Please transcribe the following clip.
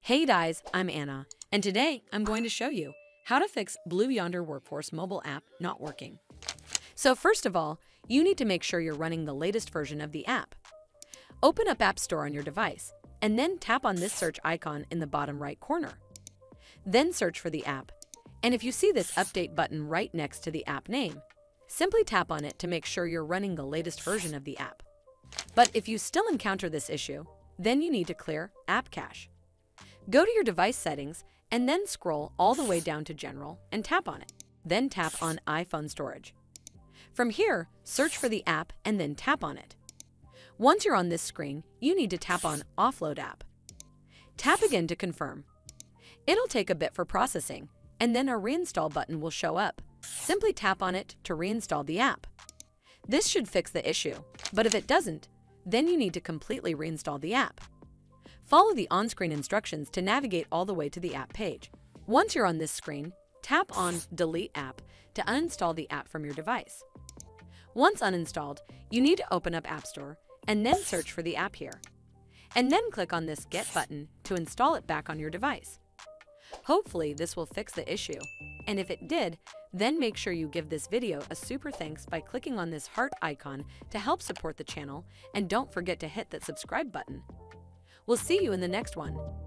Hey guys, I'm Anna, and today I'm going to show you how to fix Blue Yonder Workforce mobile app not working. So first of all, you need to make sure you're running the latest version of the app. Open up App Store on your device, and then tap on this search icon in the bottom right corner. Then search for the app, and if you see this update button right next to the app name, simply tap on it to make sure you're running the latest version of the app. But if you still encounter this issue, then you need to clear App Cache. Go to your device settings and then scroll all the way down to General and tap on it. Then tap on iPhone Storage. From here, search for the app and then tap on it. Once you're on this screen, you need to tap on Offload App. Tap again to confirm. It'll take a bit for processing, and then a Reinstall button will show up. Simply tap on it to reinstall the app. This should fix the issue, but if it doesn't, then you need to completely reinstall the app. Follow the on-screen instructions to navigate all the way to the app page. Once you're on this screen, tap on Delete App to uninstall the app from your device. Once uninstalled, you need to open up App Store and then search for the app here. And then click on this Get button to install it back on your device. Hopefully this will fix the issue, and if it did, then make sure you give this video a super thanks by clicking on this heart icon to help support the channel, and don't forget to hit that subscribe button. We'll see you in the next one.